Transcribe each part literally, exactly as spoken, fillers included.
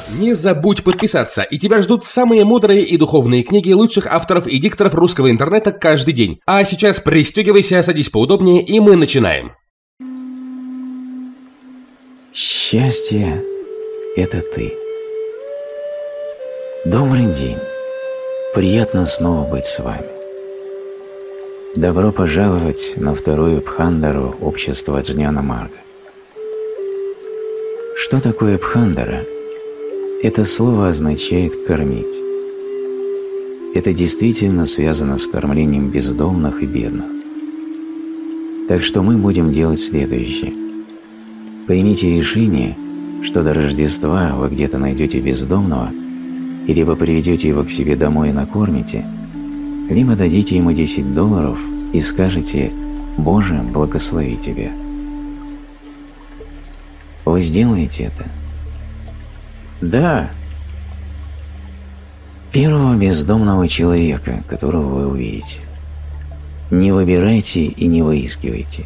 Не забудь подписаться, и тебя ждут самые мудрые и духовные книги лучших авторов и дикторов русского интернета каждый день. А сейчас пристегивайся, садись поудобнее, и мы начинаем. Счастье – это ты. Добрый день. Приятно снова быть с вами. Добро пожаловать на вторую Бхандару общества Джняна Марга. Что такое Бхандара? Это слово означает «кормить». Это действительно связано с кормлением бездомных и бедных. Так что мы будем делать следующее. Примите решение, что до Рождества вы где-то найдете бездомного, и либо приведете его к себе домой и накормите, либо дадите ему десять долларов и скажете «Боже, благослови тебя». Вы сделаете это? Да. Первого бездомного человека, которого вы увидите. Не выбирайте и не выискивайте.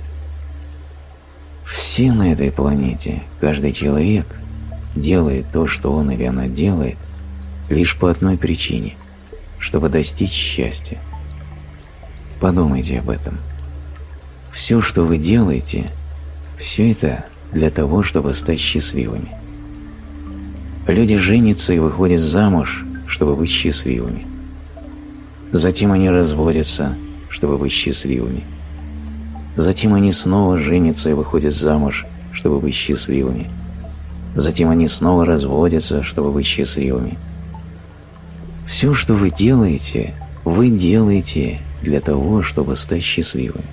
Все на этой планете, каждый человек, делает то, что он или она делает, лишь по одной причине – чтобы достичь счастья. Подумайте об этом. Все, что вы делаете, все это для того, чтобы стать счастливыми. Люди женятся и выходят замуж, чтобы быть счастливыми. Затем они разводятся, чтобы быть счастливыми. Затем они снова женятся и выходят замуж, чтобы быть счастливыми. Затем они снова разводятся, чтобы быть счастливыми. Все, что вы делаете, вы делаете для того, чтобы стать счастливым.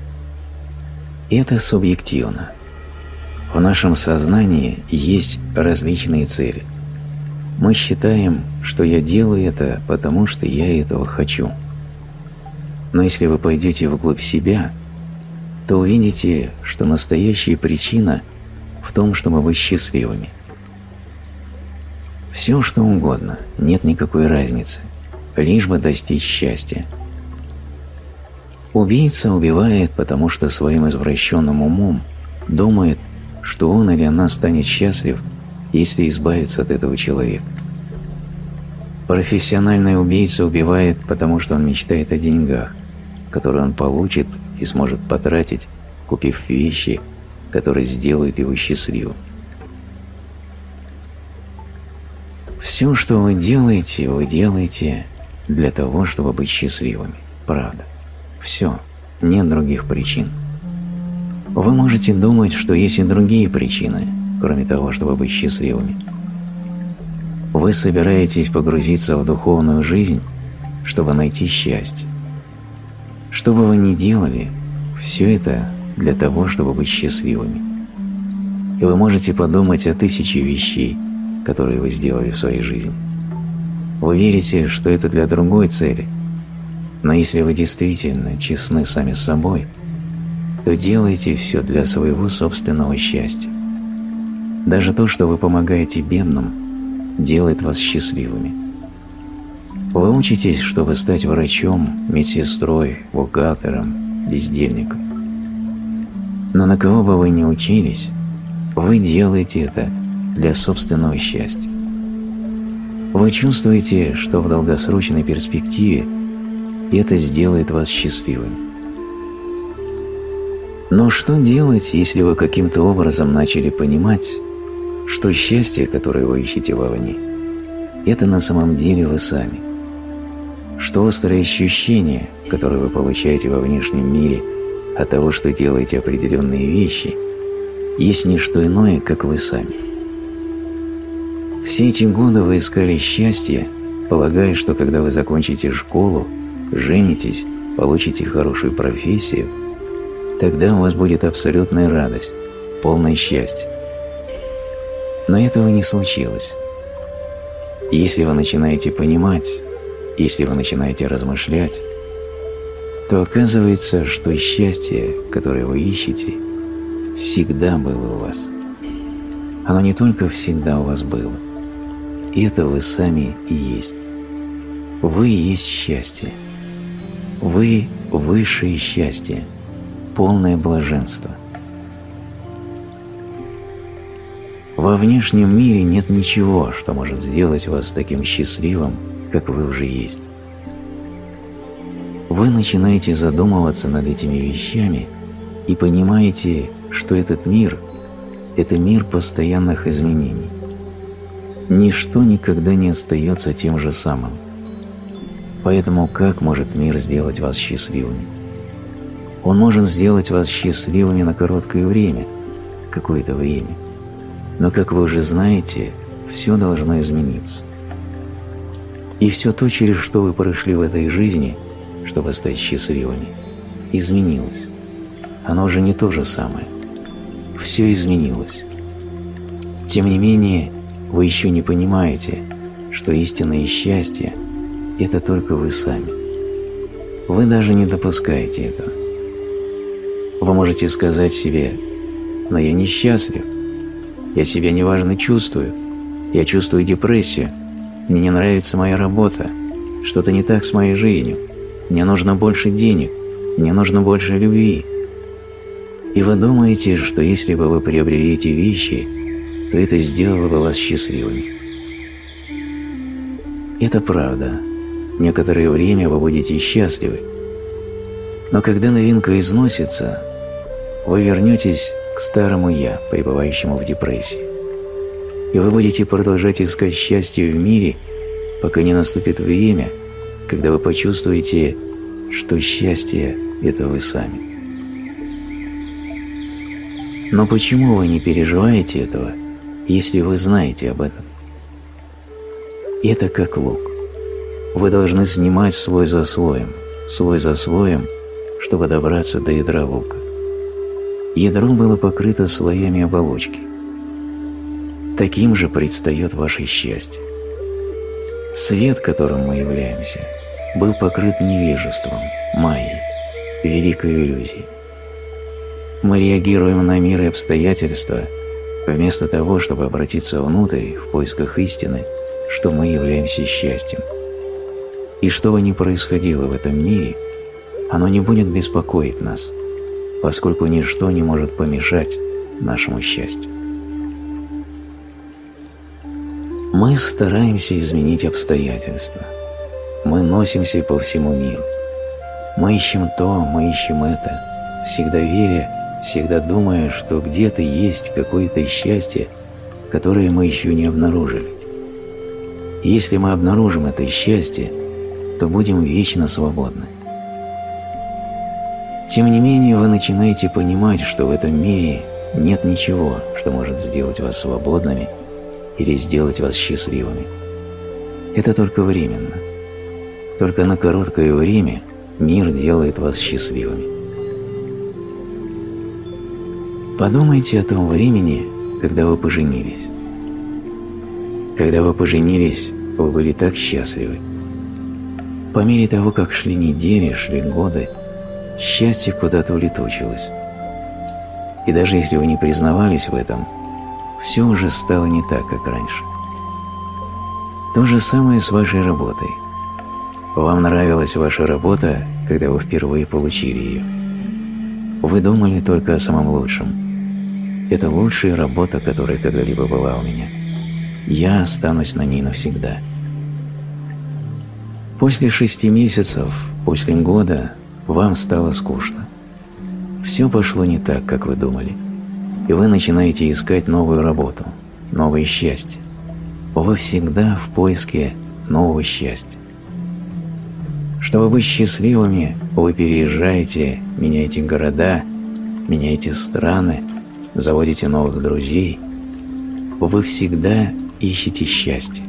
Это субъективно. В нашем сознании есть различные цели. Мы считаем, что я делаю это, потому что я этого хочу. Но если вы пойдете вглубь себя, то увидите, что настоящая причина в том, чтобы быть счастливыми. Все, что угодно, нет никакой разницы, лишь бы достичь счастья. Убийца убивает, потому что своим извращенным умом думает, что он или она станет счастлив, если избавиться от этого человека. Профессиональный убийца убивает, потому что он мечтает о деньгах, которые он получит и сможет потратить, купив вещи, которые сделают его счастливым. Все, что вы делаете, вы делаете для того, чтобы быть счастливыми. Правда. Все. Нет других причин. Вы можете думать, что есть и другие причины, кроме того, чтобы быть счастливыми. Вы собираетесь погрузиться в духовную жизнь, чтобы найти счастье. Что бы вы ни делали, все это для того, чтобы быть счастливыми. И вы можете подумать о тысяче вещей, которые вы сделали в своей жизни. Вы верите, что это для другой цели, но если вы действительно честны сами с собой, то делаете все для своего собственного счастья. Даже то, что вы помогаете бедным, делает вас счастливыми. Вы учитесь, чтобы стать врачом, медсестрой, бухгалтером, бездельником. Но на кого бы вы ни учились, вы делаете это для собственного счастья. Вы чувствуете, что в долгосрочной перспективе это сделает вас счастливым. Но что делать, если вы каким-то образом начали понимать, что счастье, которое вы ищете вовне, это на самом деле вы сами? Что острые ощущения, которые вы получаете во внешнем мире от того, что делаете определенные вещи, есть не что иное, как вы сами. Все эти годы вы искали счастье, полагая, что когда вы закончите школу, женитесь, получите хорошую профессию, тогда у вас будет абсолютная радость, полное счастье. Но этого не случилось. Если вы начинаете понимать, если вы начинаете размышлять, то оказывается, что счастье, которое вы ищете, всегда было у вас. Оно не только всегда у вас было. Это вы сами и есть. Вы есть счастье. Вы – высшее счастье, полное блаженство. Во внешнем мире нет ничего, что может сделать вас таким счастливым, как вы уже есть. Вы начинаете задумываться над этими вещами и понимаете, что этот мир – это мир постоянных изменений. Ничто никогда не остается тем же самым. Поэтому как может мир сделать вас счастливыми? Он может сделать вас счастливыми на короткое время, какое-то время. Но, как вы уже знаете, все должно измениться. И все то, через что вы прошли в этой жизни, чтобы стать счастливыми, изменилось. Оно уже не то же самое. Все изменилось. Тем не менее, вы еще не понимаете, что истинное счастье – это только вы сами. Вы даже не допускаете этого. Вы можете сказать себе: «Но я несчастлив, я себя неважно чувствую, я чувствую депрессию, мне не нравится моя работа, что-то не так с моей жизнью, мне нужно больше денег, мне нужно больше любви». И вы думаете, что если бы вы приобрели эти вещи, то это сделало бы вас счастливыми. Это правда. Некоторое время вы будете счастливы. Но когда новинка износится, вы вернетесь к старому «я», пребывающему в депрессии. И вы будете продолжать искать счастье в мире, пока не наступит время, когда вы почувствуете, что счастье – это вы сами. Но почему вы не переживаете этого, если вы знаете об этом? Это как лук. Вы должны снимать слой за слоем, слой за слоем, чтобы добраться до ядра лука. Ядро было покрыто слоями оболочки. Таким же предстает ваше счастье. Свет, которым мы являемся, был покрыт невежеством, майей, великой иллюзией. Мы реагируем на мир и обстоятельства вместо того, чтобы обратиться внутрь в поисках истины, что мы являемся счастьем. И что бы ни происходило в этом мире, оно не будет беспокоить нас, поскольку ничто не может помешать нашему счастью. Мы стараемся изменить обстоятельства. Мы носимся по всему миру. Мы ищем то, мы ищем это, всегда веря, всегда думая, что где-то есть какое-то счастье, которое мы еще не обнаружили. И если мы обнаружим это счастье, то будем вечно свободны. Тем не менее, вы начинаете понимать, что в этом мире нет ничего, что может сделать вас свободными или сделать вас счастливыми. Это только временно. Только на короткое время мир делает вас счастливыми. Подумайте о том времени, когда вы поженились. Когда вы поженились, вы были так счастливы. По мере того, как шли недели, шли годы, счастье куда-то улетучилось. И даже если вы не признавались в этом, все уже стало не так, как раньше. То же самое с вашей работой. Вам нравилась ваша работа, когда вы впервые получили ее. Вы думали только о самом лучшем. Это лучшая работа, которая когда-либо была у меня. Я останусь на ней навсегда. После шести месяцев, после года, вам стало скучно. Все пошло не так, как вы думали. И вы начинаете искать новую работу, новое счастье. Вы всегда в поиске нового счастья. Чтобы быть счастливыми, вы переезжаете, меняете города, меняете страны, заводите новых друзей. Вы всегда ищете счастье.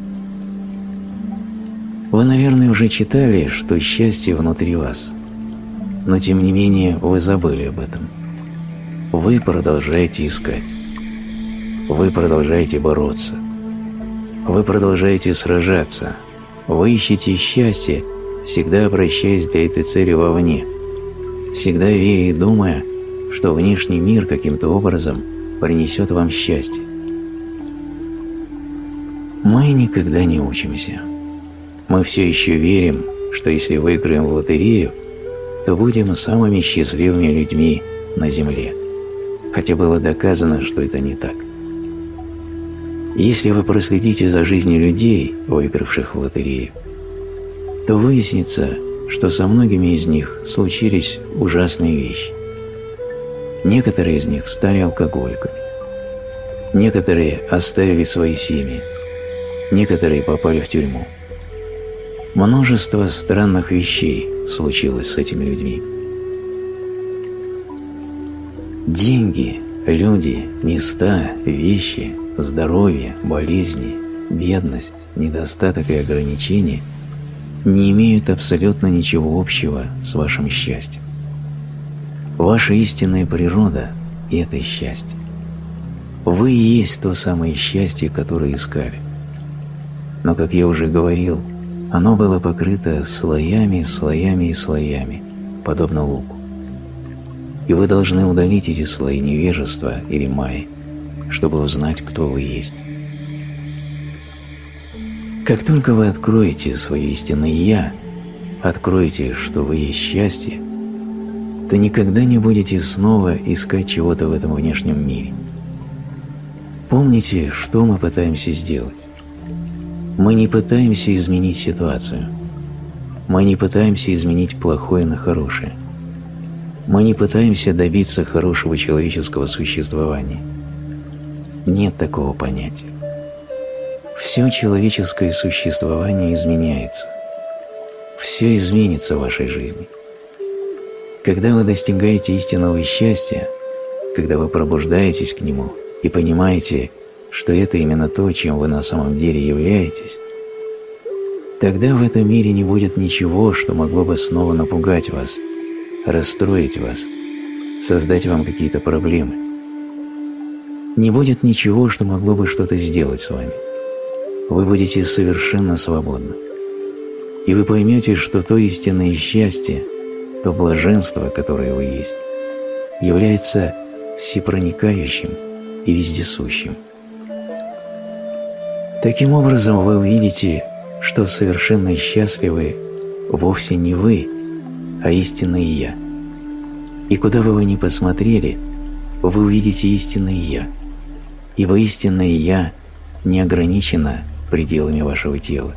Вы, наверное, уже читали, что счастье внутри вас. Но тем не менее вы забыли об этом. Вы продолжаете искать. Вы продолжаете бороться. Вы продолжаете сражаться. Вы ищете счастье, всегда обращаясь для этой цели вовне, всегда веря и думая, что внешний мир каким-то образом принесет вам счастье. Мы никогда не учимся. Мы все еще верим, что если выиграем в лотерею, то будем самыми счастливыми людьми на Земле, хотя было доказано, что это не так. Если вы проследите за жизнью людей, выигравших в лотерею, то выяснится, что со многими из них случились ужасные вещи. Некоторые из них стали алкоголиками, некоторые оставили свои семьи, некоторые попали в тюрьму. Множество странных вещей случилось с этими людьми. Деньги, люди, места, вещи, здоровье, болезни, бедность, недостаток и ограничения не имеют абсолютно ничего общего с вашим счастьем. Ваша истинная природа – это счастье. Вы и есть то самое счастье, которое искали. Но, как я уже говорил, оно было покрыто слоями, слоями и слоями, подобно луку. И вы должны удалить эти слои невежества или майи, чтобы узнать, кто вы есть. Как только вы откроете свое истинное «Я», откроете, что вы есть счастье, то никогда не будете снова искать чего-то в этом внешнем мире. Помните, что мы пытаемся сделать. Мы не пытаемся изменить ситуацию. Мы не пытаемся изменить плохое на хорошее. Мы не пытаемся добиться хорошего человеческого существования. Нет такого понятия. Все человеческое существование изменяется. Все изменится в вашей жизни. Когда вы достигаете истинного счастья, когда вы пробуждаетесь к нему и понимаете, что это именно то, чем вы на самом деле являетесь, тогда в этом мире не будет ничего, что могло бы снова напугать вас, расстроить вас, создать вам какие-то проблемы. Не будет ничего, что могло бы что-то сделать с вами. Вы будете совершенно свободны. И вы поймете, что то истинное счастье, то блаженство, которое вы есть, является всепроникающим и вездесущим. Таким образом, вы увидите, что совершенно счастливы вовсе не вы, а истинное «Я». И куда бы вы ни посмотрели, вы увидите истинное «Я», ибо истинное «Я» не ограничено пределами вашего тела.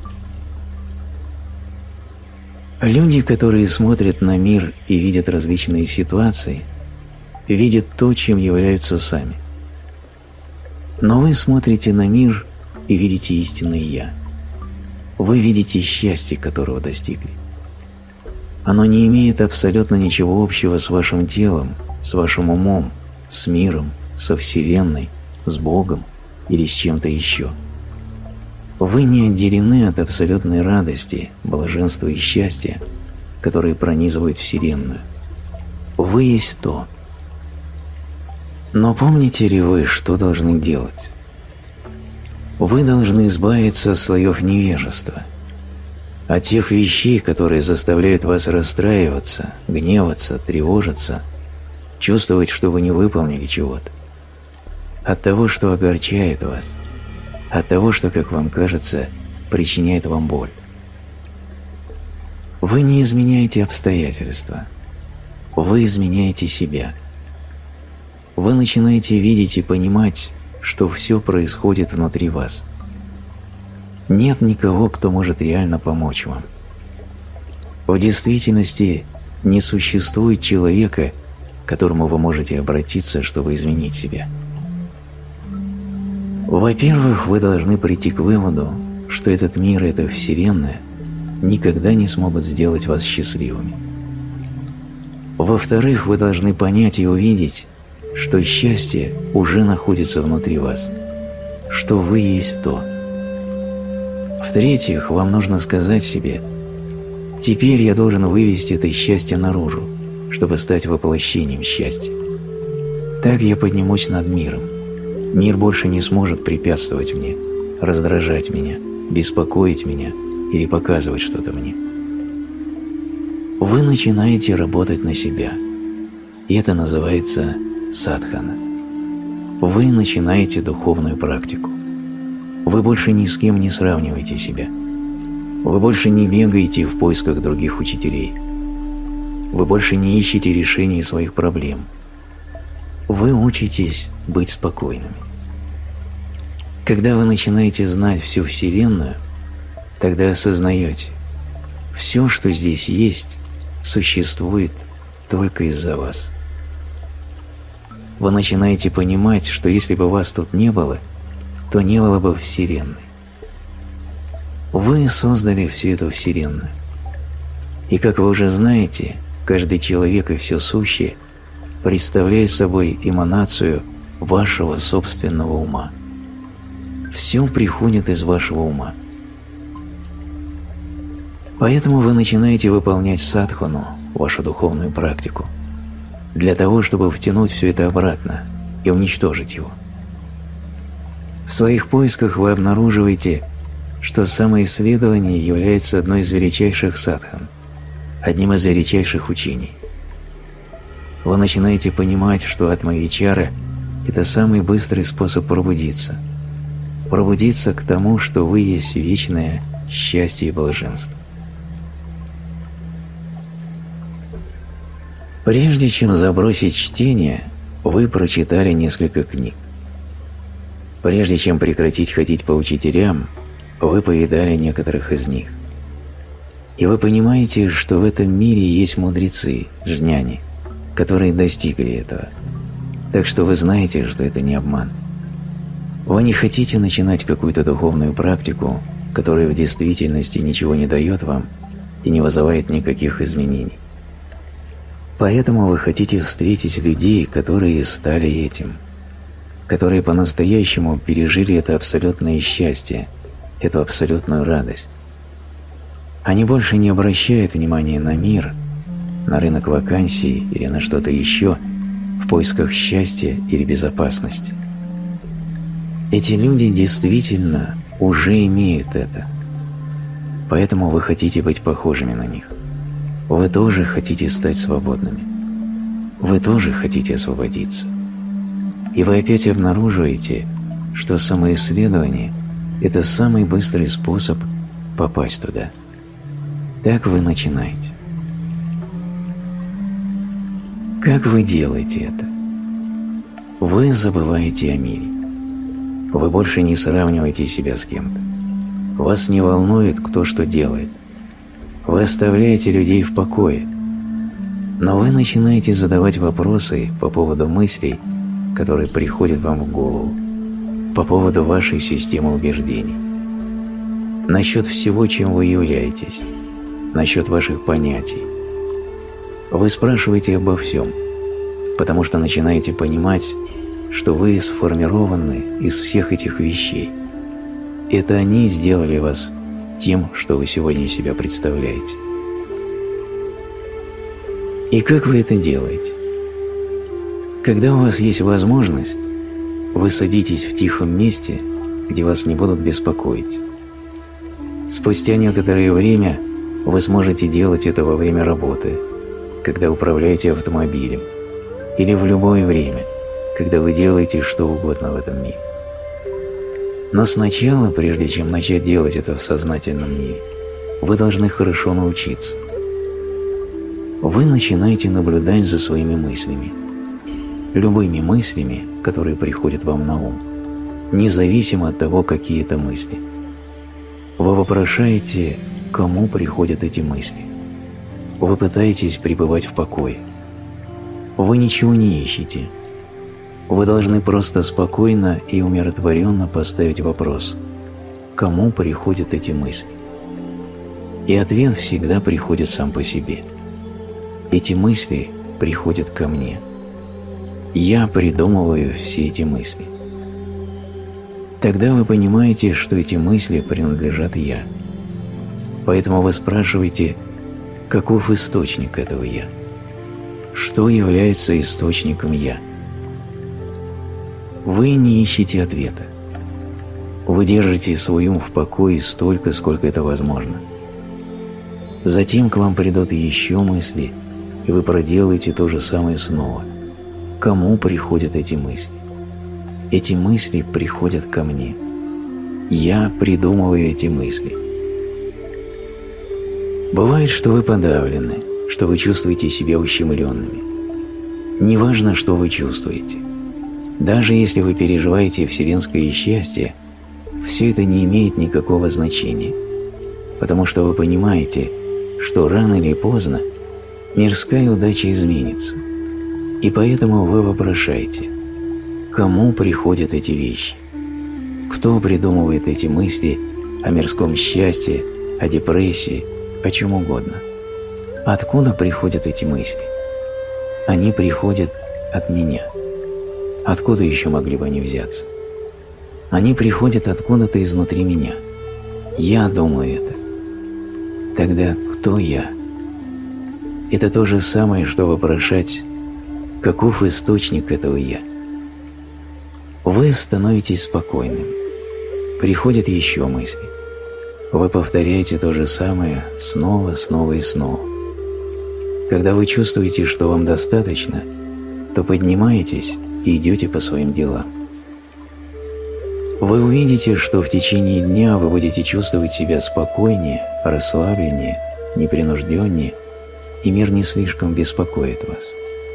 Люди, которые смотрят на мир и видят различные ситуации, видят то, чем являются сами. Но вы смотрите на мир и видите истинное «Я». Вы видите счастье, которого достигли. Оно не имеет абсолютно ничего общего с вашим телом, с вашим умом, с миром, со Вселенной, с Богом или с чем-то еще. Вы не отделены от абсолютной радости, блаженства и счастья, которые пронизывают Вселенную. Вы есть то. Но помните ли вы, что должны делать? Вы должны избавиться от слоев невежества, от тех вещей, которые заставляют вас расстраиваться, гневаться, тревожиться, чувствовать, что вы не выполнили чего-то, от того, что огорчает вас, от того, что, как вам кажется, причиняет вам боль. Вы не изменяете обстоятельства, вы изменяете себя. Вы начинаете видеть и понимать, что все происходит внутри вас. Нет никого, кто может реально помочь вам. В действительности не существует человека, к которому вы можете обратиться, чтобы изменить себя. Во-первых, вы должны прийти к выводу, что этот мир и эта Вселенная никогда не смогут сделать вас счастливыми. Во-вторых, вы должны понять и увидеть, что счастье уже находится внутри вас, что вы есть то. В-третьих, вам нужно сказать себе: «Теперь я должен вывести это счастье наружу, чтобы стать воплощением счастья. Так я поднимусь над миром. Мир больше не сможет препятствовать мне, раздражать меня, беспокоить меня или показывать что-то мне». Вы начинаете работать на себя, и это называется садхана. Вы начинаете духовную практику. Вы больше ни с кем не сравниваете себя. Вы больше не бегаете в поисках других учителей. Вы больше не ищете решений своих проблем. Вы учитесь быть спокойными. Когда вы начинаете знать всю Вселенную, тогда осознаете, все, что здесь есть, существует только из-за вас. Вы начинаете понимать, что если бы вас тут не было, то не было бы Вселенной. Вы создали всю эту Вселенную. И, как вы уже знаете, каждый человек и все сущее представляет собой эманацию вашего собственного ума. Все приходит из вашего ума. Поэтому вы начинаете выполнять садхану, вашу духовную практику, для того, чтобы втянуть все это обратно и уничтожить его. В своих поисках вы обнаруживаете, что самоисследование является одной из величайших садхан, одним из величайших учений. Вы начинаете понимать, что атма-вичара – это самый быстрый способ пробудиться. Пробудиться к тому, что вы есть вечное счастье и блаженство. Прежде чем забросить чтение, вы прочитали несколько книг. Прежде чем прекратить ходить по учителям, вы повидали некоторых из них. И вы понимаете, что в этом мире есть мудрецы, джняни, которые достигли этого. Так что вы знаете, что это не обман. Вы не хотите начинать какую-то духовную практику, которая в действительности ничего не дает вам и не вызывает никаких изменений. Поэтому вы хотите встретить людей, которые стали этим, которые по-настоящему пережили это абсолютное счастье, эту абсолютную радость. Они больше не обращают внимания на мир, на рынок вакансий или на что-то еще в поисках счастья или безопасности. Эти люди действительно уже имеют это. Поэтому вы хотите быть похожими на них. Вы тоже хотите стать свободными. Вы тоже хотите освободиться. И вы опять обнаруживаете, что самоисследование – это самый быстрый способ попасть туда. Так вы начинаете. Как вы делаете это? Вы забываете о мире. Вы больше не сравниваете себя с кем-то. Вас не волнует, кто что делает. Вы оставляете людей в покое. Но вы начинаете задавать вопросы по поводу мыслей, которые приходят вам в голову, по поводу вашей системы убеждений. Насчет всего, чем вы являетесь, насчет ваших понятий. Вы спрашиваете обо всем, потому что начинаете понимать, что вы сформированы из всех этих вещей. Это они сделали вас тем, что вы сегодня из себя представляете. И как вы это делаете? Когда у вас есть возможность, вы садитесь в тихом месте, где вас не будут беспокоить. Спустя некоторое время вы сможете делать это во время работы, когда управляете автомобилем, или в любое время, когда вы делаете что угодно в этом мире. Но сначала, прежде чем начать делать это в сознательном мире, вы должны хорошо научиться. Вы начинаете наблюдать за своими мыслями, любыми мыслями, которые приходят вам на ум, независимо от того, какие это мысли. Вы вопрошаете, кому приходят эти мысли. Вы пытаетесь пребывать в покое. Вы ничего не ищете. Вы должны просто спокойно и умиротворенно поставить вопрос, кому приходят эти мысли. И ответ всегда приходит сам по себе. Эти мысли приходят ко мне. Я придумываю все эти мысли. Тогда вы понимаете, что эти мысли принадлежат «я». Поэтому вы спрашиваете, каков источник этого «я». Что является источником «я». Вы не ищете ответа. Вы держите свой ум в покое столько, сколько это возможно. Затем к вам придут еще мысли, и вы проделаете то же самое снова. Кому приходят эти мысли? Эти мысли приходят ко мне. Я придумываю эти мысли. Бывает, что вы подавлены, что вы чувствуете себя ущемленными. Неважно, что вы чувствуете. Даже если вы переживаете вселенское счастье, все это не имеет никакого значения, потому что вы понимаете, что рано или поздно мирская удача изменится, и поэтому вы вопрошаете, кому приходят эти вещи, кто придумывает эти мысли о мирском счастье, о депрессии, о чем угодно. Откуда приходят эти мысли? Они приходят от меня. Откуда еще могли бы они взяться? Они приходят откуда-то изнутри меня. Я думаю это. Тогда кто я? Это то же самое, что вопрошать, каков источник этого «я». Вы становитесь спокойным. Приходят еще мысли. Вы повторяете то же самое снова, снова и снова. Когда вы чувствуете, что вам достаточно, то поднимаетесь и идете по своим делам. Вы увидите, что в течение дня вы будете чувствовать себя спокойнее, расслабленнее, непринужденнее, и мир не слишком беспокоит вас.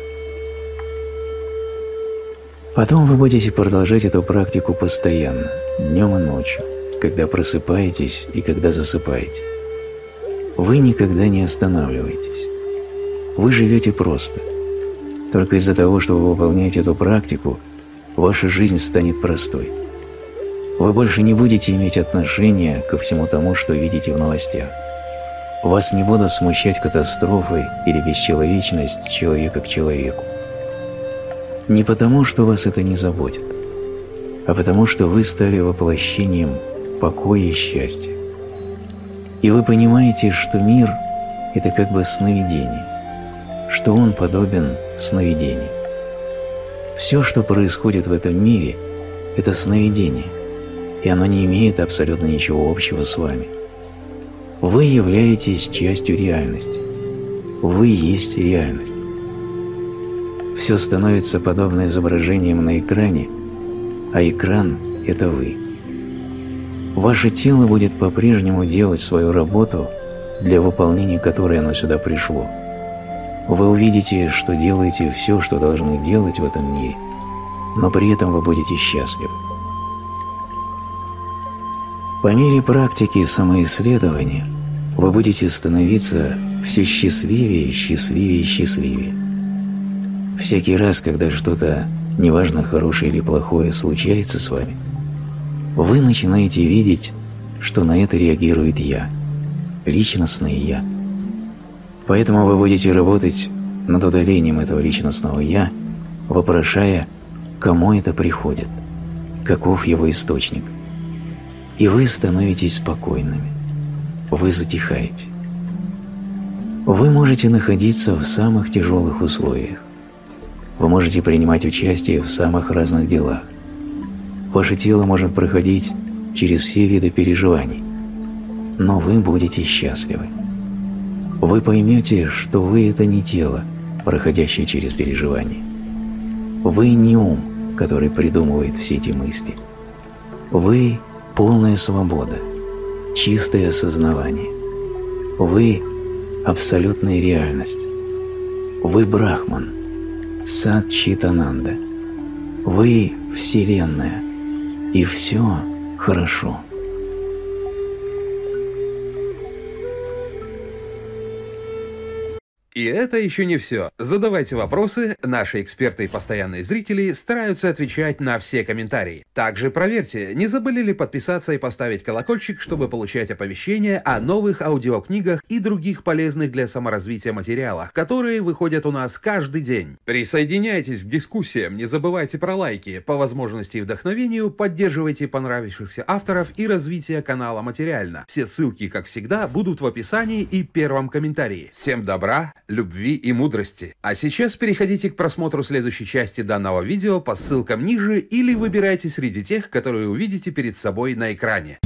Потом вы будете продолжать эту практику постоянно, днем и ночью, когда просыпаетесь и когда засыпаете. Вы никогда не останавливаетесь. Вы живете просто. Только из-за того, что вы выполняете эту практику, ваша жизнь станет простой. Вы больше не будете иметь отношения ко всему тому, что видите в новостях. Вас не будут смущать катастрофы или бесчеловечность человека к человеку. Не потому, что вас это не заботит, а потому, что вы стали воплощением покоя и счастья. И вы понимаете, что мир – это как бы сновидение, что он подобен сновидению. Все, что происходит в этом мире – это сновидение, и оно не имеет абсолютно ничего общего с вами. Вы являетесь частью реальности. Вы есть реальность. Все становится подобно изображениям на экране, а экран – это вы. Ваше тело будет по-прежнему делать свою работу, для выполнения которой оно сюда пришло. Вы увидите, что делаете все, что должны делать в этом мире, но при этом вы будете счастливы. По мере практики и самоисследования вы будете становиться все счастливее, счастливее и счастливее. Всякий раз, когда что-то, неважно хорошее или плохое, случается с вами, вы начинаете видеть, что на это реагирует «я», личностное «я». Поэтому вы будете работать над удалением этого личностного «я», вопрошая, кому это приходит, каков его источник. И вы становитесь спокойными. Вы затихаете. Вы можете находиться в самых тяжелых условиях. Вы можете принимать участие в самых разных делах. Ваше тело может проходить через все виды переживаний, но вы будете счастливы. Вы поймете, что вы – это не тело, проходящее через переживания. Вы не ум, который придумывает все эти мысли. Вы – полная свобода, чистое осознавание. Вы – абсолютная реальность. Вы – Брахман, Сат-Чит-Ананда. Вы – Вселенная, и все хорошо. И это еще не все. Задавайте вопросы, наши эксперты и постоянные зрители стараются отвечать на все комментарии. Также проверьте, не забыли ли подписаться и поставить колокольчик, чтобы получать оповещения о новых аудиокнигах и других полезных для саморазвития материалах, которые выходят у нас каждый день. Присоединяйтесь к дискуссиям, не забывайте про лайки, по возможности и вдохновению поддерживайте понравившихся авторов и развитие канала материально. Все ссылки, как всегда, будут в описании и первом комментарии. Всем добра, любви и мудрости. А сейчас переходите к просмотру следующей части данного видео по ссылкам ниже или выбирайте среди тех, которые увидите перед собой на экране.